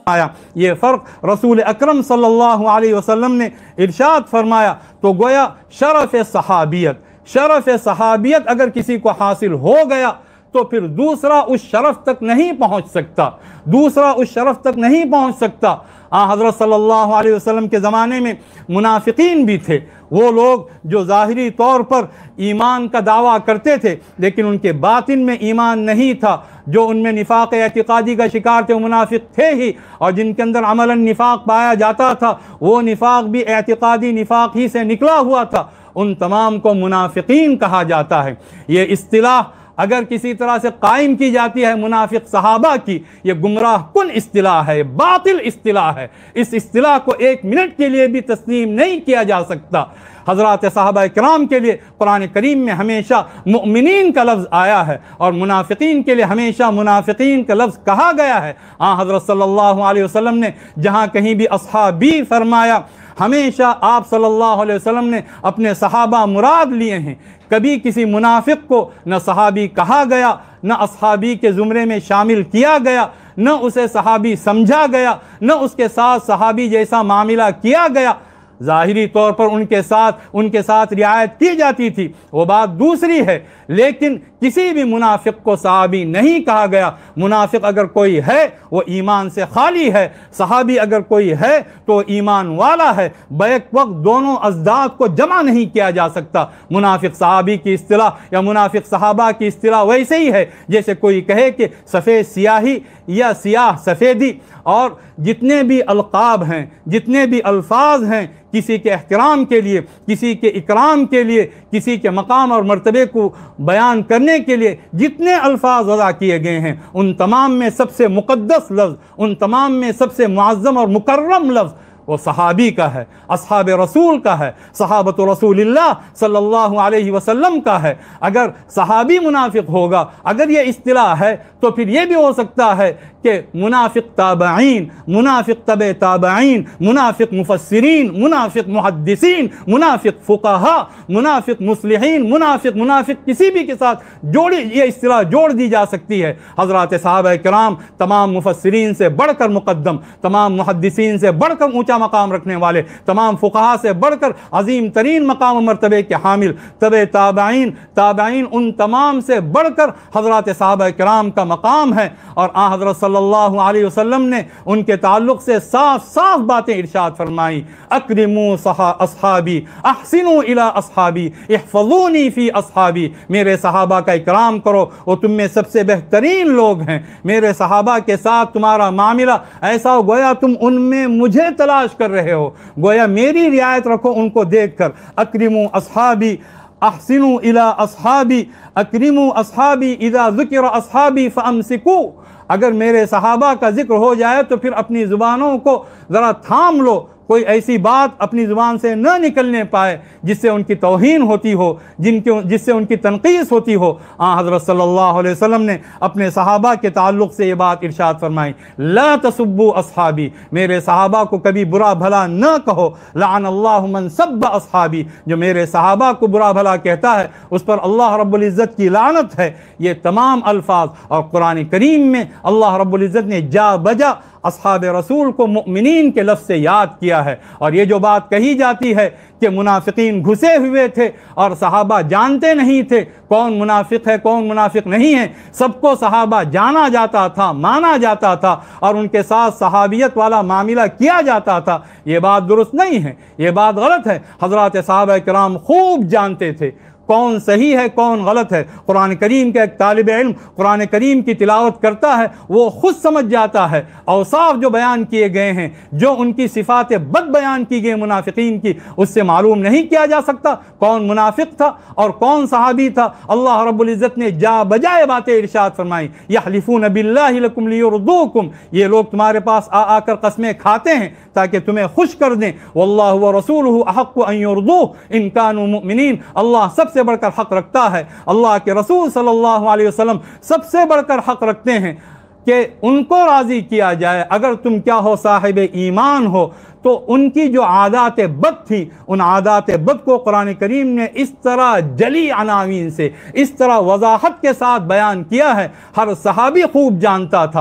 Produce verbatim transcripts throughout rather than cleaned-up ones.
आया। ये फ़र्क रसूल अकरम सल्लल्लाहु अलैहि वसल्लम ने इरशाद फरमाया। तो गोया शरफ़ सहाबियत शरफ़ सहाबियत अगर किसी को हासिल हो गया तो फिर दूसरा उस शरफ़ तक नहीं पहुँच सकता, दूसरा उस शरफ़ तक नहीं पहुँच सकता। आ हज़रत सल्लल्लाहु अलैहि वसल्लम के ज़माने में मुनाफिकीन भी थे, वो लोग जो ज़ाहिरी तौर पर ईमान का दावा करते थे लेकिन उनके बातिन में ईमान नहीं था, जो उनमें निफाक एतिकादी का शिकार थे वो मुनाफिक थे ही, और जिनके अंदर अमलन निफाक पाया जाता था वो निफाक भी एतिकादी निफाक ही से निकला हुआ था। उन तमाम को मुनाफिकीन कहा जाता है। ये इस्तिलाह अगर किसी तरह से कायम की जाती है मुनाफिक सहाबा की, ये गुमराह कुन इस्तिलाह है, बातिल इस्तिलाह है। इस इस्तिलाह को एक मिनट के लिए भी तस्लीम नहीं किया जा सकता। हज़रात सहाबा किराम के लिए कुरान करीम में हमेशा मुमिनीन का लफ्ज़ आया है और मुनाफिकीन के लिए हमेशा मुनाफिकीन का लफ्ज़ कहा गया है। हाँ, हज़रत सल्लल्लाहु अलैहि वसल्लम ने जहाँ कहीं भी अस्हाबी फरमाया, हमेशा आप सल्लल्लाहु अलैहि वसल्लम ने अपने सहाबा मुराद लिए हैं। कभी किसी मुनाफिक को न सहाबी कहा गया, न अस्हाबी के ज़ुमरे में शामिल किया गया, न उसे सहाबी समझा गया, न उसके साथ सहाबी जैसा मामला किया गया। ज़ाहिरी तौर पर उनके साथ उनके साथ रियायत की जाती थी, वो बात दूसरी है, लेकिन किसी भी मुनाफिक को सहाबी नहीं कहा गया। मुनाफिक अगर कोई है वो ईमान से खाली है, सहाबी अगर कोई है तो ईमान वाला है। बैक वक्त दोनों अज़दाद को जमा नहीं किया जा सकता। मुनाफिक सहाबी की इस्तिलाह या मुनाफिक सहाबा की इस्तिलाह वैसे ही है जैसे कोई कहे कि सफ़ेद सियाही या सियाह सफ़ेदी। और जितने भी अलक़ाब हैं, जितने भी अल्फाज हैं किसी के एहतराम के लिए, किसी के इकराम के लिए, किसी के मकाम और मर्तबे को बयान करने के लिए जितने अल्फाज वज़ा किए गए हैं, उन तमाम में सबसे मुक़द्दस लफ्ज़, उन तमाम में सबसे मुअज़्ज़म और मुकर्रम लफ्ज़ वो सहाबी का है, असहाब रसूल का है, सहाबत रसूलिल्लाह सल्लल्लाहु अलैहि वसल्लम का है। अगर सहाबी मुनाफिक होगा, अगर ये इस्तिलाह है, तो फिर ये भी हो सकता है कि मुनाफिक ताबईन, मुनाफिक तबे ताबईन, मुनाफिक मुफस्सिरीन, मुनाफिक मुहद्दिसीन, मुनाफिक फुक़हा, मुनाफिक मुस्लिहीन, मुनाफिक मुनाफिक किसी भी के साथ जोड़ी ये इस्तिलाह जोड़ दी जा सकती है। हज़रात सहाबा किराम तमाम मुफस्सिरीन से बढ़कर मुक़द्दम, तमाम मुहद्दिसीन से बढ़कर ऊँचा मकाम रखने वाले, तमाम फुक़हा से बढ़कर अजीम तरीन मकाम मर्तबे के हामिल, तबे ताबईन, ताबईन उन तमाम से बढ़कर हज़रात सहाबा किराम का मकाम है। और आ हज़रत सल्लल्लाहु अलैहि वसल्लम ने उनके ताल्लुक़ से साफ साफ बातें इरशाद फरमाई। अक्रिमू अस्हाबी अहसिनु इला अस्हाबी इहफ़ज़ूनी फ़ी अस्हाबी। मेरे सहाबा का इकराम करो, वो तुम में सबसे बेहतरीन लोग हैं। मेरे सहाबा के साथ तुम्हारा मामला ऐसा हो गोया तुम उनमें मुझे तलाश कर रहे हो, गोया मेरी रियायत रखो उनको देख कर। अक्रिमू अस्हाबी अहसिनु इला अस्हाबी अक्रिमू अस्हाबी इज़ा ज़ुकिर अस्हाबी फ़अम्सिकू। अगर मेरे सहाबा का जिक्र हो जाए तो फिर अपनी ज़ुबानों को ज़रा थाम लो, कोई ऐसी बात अपनी ज़ुबान से न निकलने पाए जिससे उनकी तौहीन होती हो, जिनके जिससे उनकी तनक़ीस होती हो। आ हज़रत सल्लल्लाहु अलैहि वसल्लम ने अपने सहाबा के ताल्लुक़ से ये बात इरशाद फरमाई, ला तसुब्बू अस्हाबी, मेरे सहाबा को कभी बुरा भला न कहो। लअनल्लाहु मन सब्ब अस्हाबी, जो मेरे सहाबा को बुरा भला कहता है उस पर अल्लाह रब्बुल इज़्ज़त की लानत है। ये तमाम अल्फाज और कुरान करीम में अल्लाह रब्बुल इज़्ज़त ने जा बजा असहाब रसूल को मुमिनीन के लफ्ज़ से याद किया है। और ये जो बात कही जाती है कि मुनाफिकीन घुसे हुए थे और सहाबा जानते नहीं थे कौन मुनाफिक है कौन मुनाफिक नहीं है, सबको सहाबा जाना जाता था, माना जाता था और उनके साथ सहाबियत वाला मामला किया जाता था, ये बात दुरुस्त नहीं है, ये बात गलत है। हज़रात सहाबा किराम खूब जानते थे कौन सही है कौन गलत है। कुरान करीम का एक तालिब इल्म कुरान करीम की तिलावत करता है, वो खुद समझ जाता है औसाफ जो बयान किए गए हैं, जो उनकी सिफ़ात बद बयान की गई मुनाफिकीन की, उससे मालूम नहीं किया जा सकता कौन मुनाफिक था और कौन सहाबी था। अल्लाह रब्बुल इज़्ज़त ने जा बजाए बातें इरशाद फरमाई, यहलिफून बिल्लाहि लकुम लियुरदूकुम, ये लोग तुम्हारे पास आ आकर कसमें खाते हैं ताकि तुम्हें खुश कर दें। वल्लाहु व रसूलुहु अहक्कु अन युरदूह इन कानू मुमिनीन, अल्लाह सबसे बढ़कर हक रखता है, अल्लाह के रसूल सल्लल्लाहु अलैहि वसल्लम सबसे बढ़कर हक रखते हैं कि उनको राज़ी किया जाए। अगर तुम क्या हो साहिब ईमान हो तो उनकी जो आदात बद थी, उन आदात बद को कुरान करीम ने इस तरह जली अनावीन से, इस तरह वजाहत के साथ बयान किया है। हर सहाबी खूब जानता था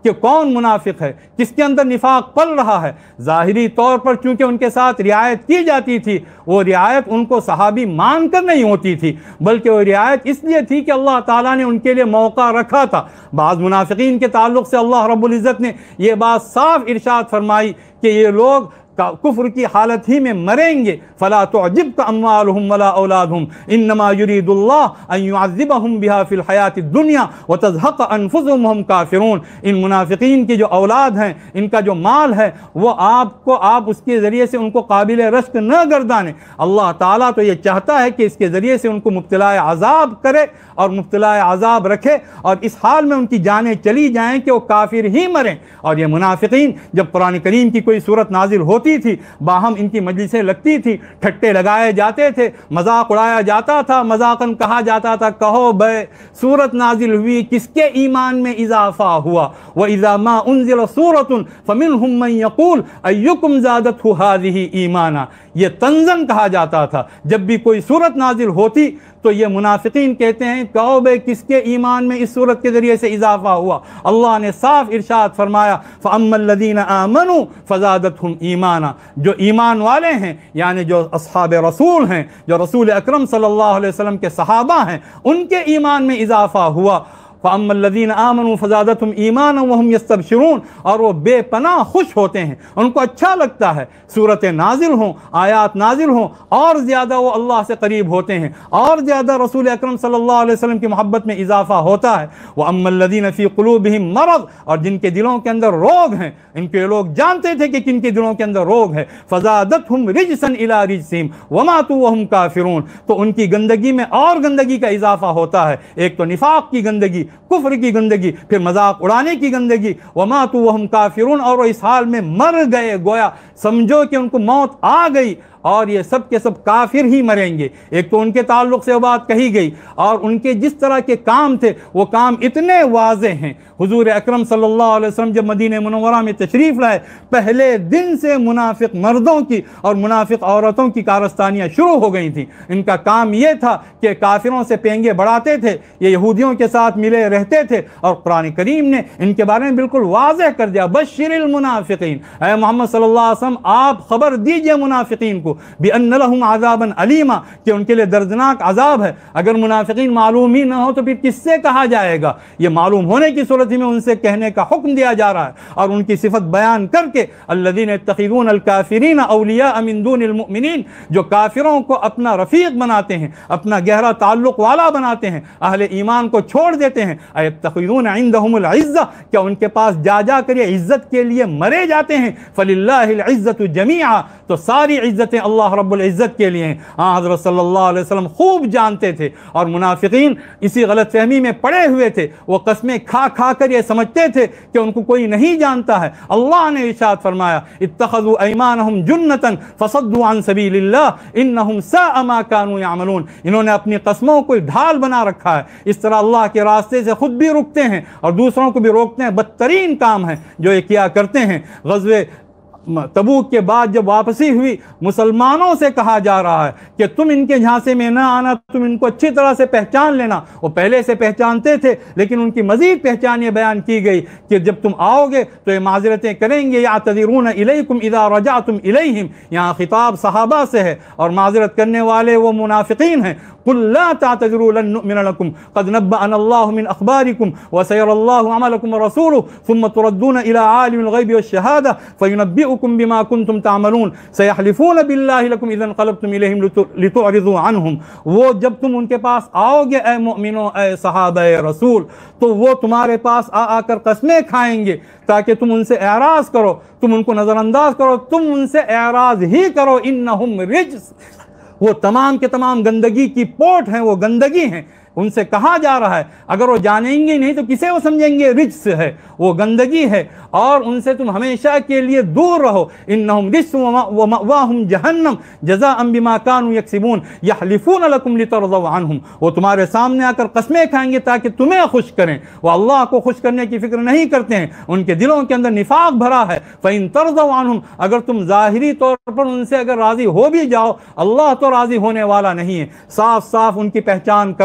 कि कौन मुनाफिक है, किसके अंदर निफाक पल रहा है। ज़ाहिरी तौर पर चूँकि उनके साथ रियायत की जाती थी, वो रियायत उनको सहाबी मान कर नहीं होती थी, बल्कि वो रियायत इसलिए थी कि अल्लाह ताला ने उनके लिए मौका रखा था। बाज़ मुनाफिकीन के ताल्लुक़ से अल्लाह रब्बुल इज़्ज़त ने ये बात साफ इरशाद फरमाई कि ये लोग कुफ्र की हालत ही में मरेंगे। फला तुअजिबका अम्वालुहुम वला औलादुहुम इन्नमा युरीदुल्लाह अन युअज़्ज़िबहुम बिहा फिल हयातिद दुनिया व तज़हक़ अनफुसुहुम वहुम काफ़िरून। इन मुनाफिकीन की जो औलाद हैं, इनका जो माल है, वो आपको आप उसके ज़रिए से उनको काबिल रश्क न गर्दाने। अल्लाह ताला तो ये चाहता है कि इसके ज़रिए से उनको मुब्तलाए अज़ाब करे और मुब्तलाए अज़ाब रखे और इस हाल में उनकी जानें चली जाएँ कि वो काफिर ही मरें। और ये मुनाफिकीन जब कुरान करीम की कोई सूरत नाजिल होती थी, बाहम इनकी मजलिसें लगती थी, ठट्टे लगाए जाते थे, मजाक उड़ाया जाता था, मजाकन कहा जाता था, कहो बे सूरत नाजिल हुई, किसके ईमान में इजाफा हुआ। व इज़ा मा उन्ज़िल सूरतुन फमिनहुम मन यक़ूल अय्युकुम ज़ादतहु हाज़िही ईमाना। ये तंज़न कहा जाता था। जब भी कोई सूरत नाजिल होती तो ये मुनाफिकीन कहते हैं, कहो बे किसके ईमान में इस सूरत के ज़रिए से इजाफा हुआ। अल्लाह ने साफ इरशाद फरमाया, फ़अम्मल्लज़ीना आमनू फ़ज़ादतहुम ईमाना। जो ईमान वाले हैं, यानी जो अस्हाब रसूल हैं, जो रसूल अकरम सल्लल्लाहु अलैहि वसल्लम के सहाबा हैं, उनके ईमान में इजाफा हुआ। फ़अम्मल्लज़ीना आमनू फ़ज़ादतहुम ईमाना वहुम यस्तबशिरून। और वो बेपनाह खुश होते हैं, उनको अच्छा लगता है सूरत नाजिल हों, आयात नाजिल हों, और ज़्यादा वो अल्लाह से करीब होते हैं, और ज़्यादा रसूल अकरम सल्लल्लाहु अलैहि वसल्लम की मोहब्बत में इजाफा होता है। व अम्मल्लज़ीना फ़ी क़ुलूबिहिम मरज़। और जिनके दिलों के अंदर रोग हैं, इनके लोग जानते थे कि किन के दिलों के अंदर रोग है। फ़ज़ादतहुम रिजसन इला रिजसिहिम व मातू वहुम काफ़िरून। तो उनकी गंदगी में और गंदगी का इजाफा होता है। एक तो निफाक की गंदगी, कुफ्र की गंदगी, फिर मजाक उड़ाने की गंदगी। वमा तू वहम काफिरून। और वो इस हाल में मर गए, गोया समझो कि उनको मौत आ गई और ये सब के सब काफिर ही मरेंगे। एक तो उनके ताल्लुक से वो बात कही गई, और उनके जिस तरह के काम थे वो काम इतने वाज़े हैं। हुजूर अकरम सल्लल्लाहु अलैहि वसल्लम जब मदीने मुनव्वरा में तशरीफ़ लाए, पहले दिन से मुनाफिक मर्दों की और मुनाफिक औरतों की कारस्तानियाँ शुरू हो गई थीं। इनका काम ये था कि काफिरों से पेंगे बढ़ाते थे, ये यहूदियों के साथ मिले रहते थे, और कुरान करीम ने इनके बारे में बिल्कुल वाज़ेह कर दिया, बश्शिरिल मुनाफिकीन। ऐ मोहम्मद सल्लल्लाहु अलैहि वसल्लम आप खबर दीजिए मुनाफिकीन को बिअन्न लहुम अज़ाबन अलीमा, कि उनके लिए दर्दनाक अजाब है। अगर मुनाफिकीन मालूम ही ना हो तो फिर किससे कहा जाएगा। ये मालूम होने की सूरत में उनसे कहने का हुक्म दिया जा रहा है, और उनकी सिफत बयान करके अल्लज़ीना यत्तखिज़ून अल-काफ़िरीन औलिया मिन दूनिल मुमिनीन, जो काफिरों को अपना रफ़ीक बनाते हैं, अपना गहरा ताल्लुक़ वाला बनाते हैं, अहले ईमान को छोड़ देते हैं। अयत्तखिज़ून इंदहुमुल इज़्ज़ा, क्या उनके पास जा जा कर ये इज़्ज़त के लिए मरे जाते हैं। फ़लिल्लाहिल इज़्ज़तु जमीआ, तो सारी इज़्ज़तें अल्लाह रब्बुल इज़्ज़त के लिए हैं। हाँ, हज़रत सल्लल्लाहु अलैहि वसल्लम खूब जानते थे, और मुनाफिकीन इसी गलत फहमी में पड़े हुए थे। वो कसमें खा खा कर ये समझते थे कि उनको कोई नहीं जानता है। अल्लाह ने इरशाद फरमाया, इत्तखज़ू अयमानहुम जुन्नतन फसद्दू अन सबीलिल्लाह इन्नहुम साअ मा कानू यअमलून। इन्होंने अपनी कसमों को ढाल बना रखा है। इस तरह अल्लाह के रास्ते से खुद भी रुकते हैं और दूसरों को भी रोकते हैं। बदतरीन काम है जो ये किया करते हैं। ग़ज़वे तबूक के बाद जब वापसी हुई, मुसलमानों से कहा जा रहा है कि तुम इनके झांसे में न आना, तुम इनको अच्छी तरह से पहचान लेना। वो पहले से पहचानते थे, लेकिन उनकी मजीद पहचान ये बयान की गई कि जब तुम आओगे तो ये माजरतें करेंगे। या तज़ीरून इलैकुम इज़ा रजातुम इलैहिम, यहाँ खिताब सहाबा से है, और माजरत करने वाले वो मुनाफिकीन हैं। कुल ला तातज़िरू लन नुअमिन लकुम क़द नब्बअना अल्लाहु मिन अख़बारिकुम व सयरल्लाहु अमलकुम व रसूलुहु सुम्मा तुरद्दूना इला आलिमिल ग़ैबि वश्शहादा फयुनब्बिउकुम बिमा कुंतुम तामलून सयहलिफून बिल्लाहि लकुम इज़ा इनक़लबतुम इलैहिम लितुअरिज़ू अन्हुम। वो जब तुम उनके पास आओगे ए मोमिनो, ए सहाबा ए रसूल, तो वो तुम्हारे पास आ आकर कसमें खाएंगे ताकि तुम उनसे एराज़ करो, तुम उनको नज़रअंदाज करो, तुम उनसे एराज़ ही करो। इन्नहुम रिज्स, वो तमाम के तमाम गंदगी की पोट हैं, वो गंदगी हैं। उनसे कहा जा रहा है, अगर वो जानेंगे नहीं तो किसे वो समझेंगे रिज्स है, वो गंदगी है, और उनसे तुम हमेशा के लिए दूर रहो। इन्नहुम रिज्सुम व मअवाहुम जहन्नम जज़ाअन बिमा कानू यक्सिबून यहलिफून लकुम लितरज़ू अन्हुम। वो तुम्हारे सामने आकर कसमें खाएंगे ताकि तुम्हें खुश करें। वो अल्लाह को खुश करने की फिक्र नहीं करते हैं, उनके दिलों के अंदर निफाक भरा है। फ़इन तरज़ू अन्हुम, अगर तुम ज़ाहिरी तौर पर उनसे अगर राज़ी हो भी जाओ, अल्लाह तो राज़ी होने वाला नहीं है। साफ साफ उनकी पहचान करवा दी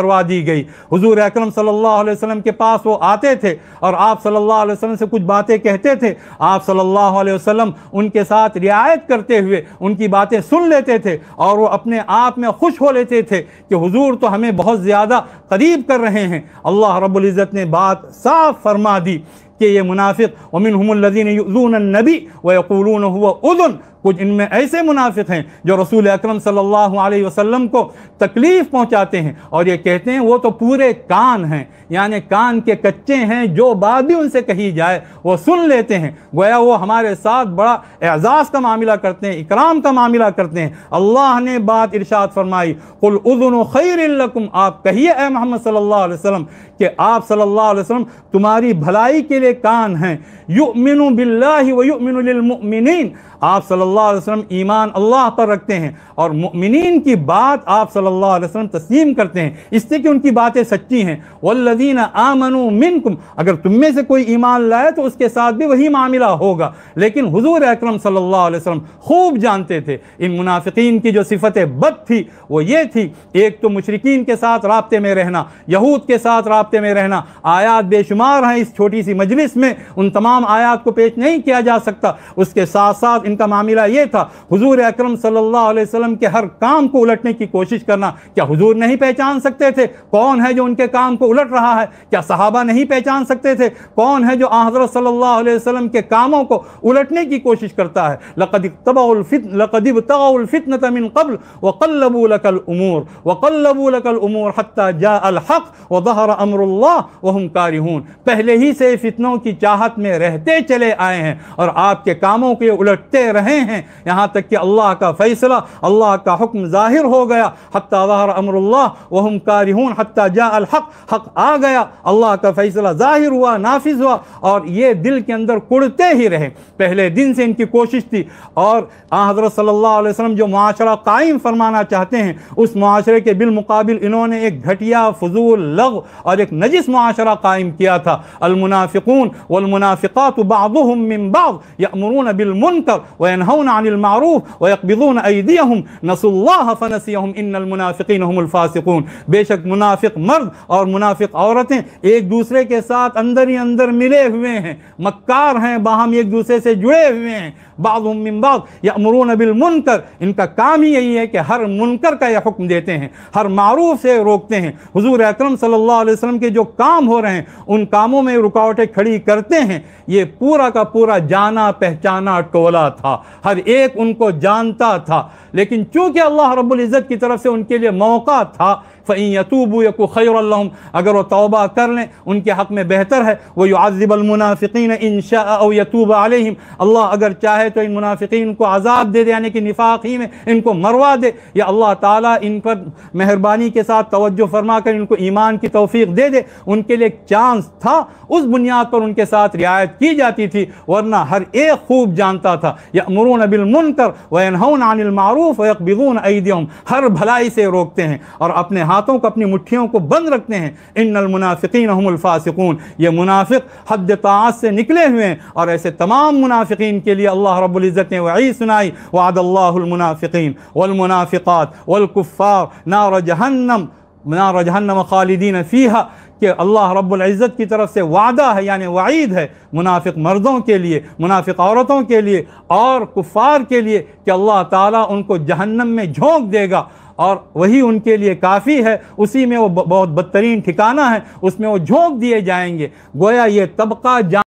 दी गई। हुजूर अकरम सल्लल्लाहु अलैहि वसल्लम के पास वो आते थे और आप सल्लल्लाहु अलैहि वसल्लम से कुछ बातें कहते थे, आप सल्लल्लाहु अलैहि वसल्लम उनके साथ रियायत करते हुए उनकी बातें सुन लेते थे और वो अपने आप में खुश हो लेते थे कि हुजूर तो हमें बहुत ज़्यादा करीब कर रहे हैं। अल्लाह रब्बुल इज़्ज़त ने बात साफ फरमा दी कि ये मुनाफिक व मिनहुमुल्लज़ीना युज़ूना अन्नबी व यक़ूलूना हुवा उज़ुन, कुछ इनमें ऐसे मुनाफिक हैं जो रसूल अकरम सल्लल्लाहु अलैहि वसल्लम को तकलीफ़ पहुंचाते हैं और ये कहते हैं वो तो पूरे कान हैं, यानी कान के कच्चे हैं, जो बात भी उनसे कही जाए वो सुन लेते हैं। गोया वो हमारे साथ बड़ा एजाज़ का मामला करते हैं, इकराम का मामला करते हैं। अल्लाह ने बात इरशाद फरमाई, कुल उज़ुनु खैरिन लकुम, आप कहिए ए मोहम्मद सल्लल्लाहु अलैहि वसल्लम कि आप सल्लल्लाहु अलैहि वसल्लम तुम्हारी भलाई के लिए कान हैं। युमिनु बिल्लाहि व युमिनु लिल मुमिनीन, आप सल्लल्लाहु अलैहि वसल्लम ईमान अल्लाह पर रखते हैं और मुमिनीन की बात आप सल्लल्लाहु अलैहि वसल्लम तस्लीम करते हैं, इसलिए कि उनकी बातें सच्ची हैं। वल्लज़ीना आमनू मिनकुम, अगर तुम में से कोई ईमान लाए तो उसके साथ भी वही मामला होगा। लेकिन हुजूर अकरम सल्लल्लाहु अलैहि वसल्लम खूब जानते थे इन मुनाफिकीन की जो सिफतें बद थी वो ये थी, एक तो मुशरिकीन के साथ राब्ते में रहना, यहूद के साथ राब्ते में रहना। आयात बेशुमार हैं इस छोटी सी मजलिस में, उन तमाम आयात को पेश नहीं किया जा सकता। उसके साथ साथ इनका मामला ये था, हुजूर अकरम सल्लल्लाहु अलैहि वसल्लम के हर काम को उलटने की कोशिश करना। क्या हुजूर नहीं पहचान सकते थे कौन है जो उनके काम को उलट रहा है? क्या सहाबा नहीं पहचान सकते थे कौन है जो हज़रत सल्लल्लाहु अलैहि वसल्लम के कामों को उलटने की कोशिश करता है? लक़द इब्तग़ौल फित्न लक़द इब्तग़ौल फित्नत मिन क़ब्ल व क़ल्लबू लकल उमूर व क़ल्लबू लकल उमूर हत्ता जाअल हक़ व ज़हरा अम्रुल्लाह व हुम कारिहून, पहले ही से फितनों की चाहत में रहते चले आए हैं और आपके कामों के उलटते रहे हैं, यहाँ तक कि अल्लाह का फैसला, अल्लाह का हुक्म जाहिर हो गया। हत्ता ज़हरा अम्रुल्लाह व हुम कारिहून हत्ता जाअल हक़, हक़ आ गया, अल्लाह का फैसला जाहिर हुआ, नाफिज हुआ और ये दिल के अंदर कुड़ते ही रहे। पहले दिन से इनकी कोशिश थी और हज़रत सल्लल्लाहु अलैहि वसल्लम जो मुआशरा कायम फरमाना चाहते हैं उस मुआशरे के बिलमुकाबिल इन्होंने एक घटिया, फजूल, लग़्व और एक नजिस मुआशरा कायम किया था। अल मुनाफिकून वल मुनाफिकातु बाज़ुहुम मिन बाज़ यअमुरून बिल मुनकर व यनहौना अनिल मारूफ व यक़बिज़ून अयदियहुम नसुल्लाह फनसियहुम इन्नल मुनाफिकीन हुमुल फासिकून, बेशक मुनाफिक मर्द और मुनाफिक औरतें एक दूसरे के साथ अंदर ही अंदर मिले हुए हैं, मक्कार हैं, बाहम एक दूसरे से जुड़े हुए हैं। बाज़ुहुम मिन बाज़ यअमुरून बिल मुनकर, इनका काम ही यही है कि हर मुनकर का यह हुक्म देते हैं, हर मारूफ से रोकते हैं। हुजूर अकरम सल्लल्लाहु अलैहि वसल्लम के जो काम हो रहे हैं उन कामों में रुकावटें खड़ी करते हैं। ये पूरा का पूरा जाना पहचाना टोला था, हर एक उनको जानता था, लेकिन चूंकि अल्लाह रब्बुल इज़्ज़त की तरफ से उनके लिए मौका था, फ़इन यतूबू यकु खैरन लहुम, अगर वो तौबा कर लें उनके हक़ में बेहतर है। वो युअज़्ज़िबल मुनाफ़िक़ीन इन शाअ औ यतूब अलैहिम, अल्लाह अगर चाहे तो इन मुनाफ़िक़ीन को अज़ाब दे दे, यानी कि निफ़ाक़ ही में इनको मरवा दे, या अल्लाह ताला इन पर मेहरबानी के साथ तवज्जो फरमा कर इनको ईमान की तौफ़ीक़ दे दे। उनके लिए एक चांस था, उस बुनियाद पर उनके साथ रियायत की जाती थी, वरना हर एक खूब जानता था यअमुरून बिल मुनकर व यनहौना अनिल मारूफ व यक़बिज़ून अयदियहुम, हर भलाई से रोकते हैं और अपने हाथों को, अपनी मुट्ठियों को बंद रखते हैं। इन्नल मुनाफिकीन हुमुल फासिकून, ये मुनाफिक हद ताअत से निकले हुए हैं और ऐसे तमाम मुनाफिकीन के लिए अल्लाह रब्बुल इज़्ज़त ने वईद सुनाई, वअदल्लाहुल मुनाफिकीन वल मुनाफिकात वल कुफ़्फ़ार नार जहन्नम नार जहन्नम खालिदीन फ़ीहा, कि अल्लाह रब्बुल इज़्ज़त की तरफ से वादा है, यानी वईद है मुनाफिक मर्दों के लिए, मुनाफिक औरतों के लिए और कुफ़ार के लिए कि अल्लाह ताला उनको जहन्नम में झोंक देगा और वही उनके लिए काफ़ी है, उसी में वो बहुत बदतरीन ठिकाना है, उसमें वो झोंक दिए जाएंगे। गोया ये तबका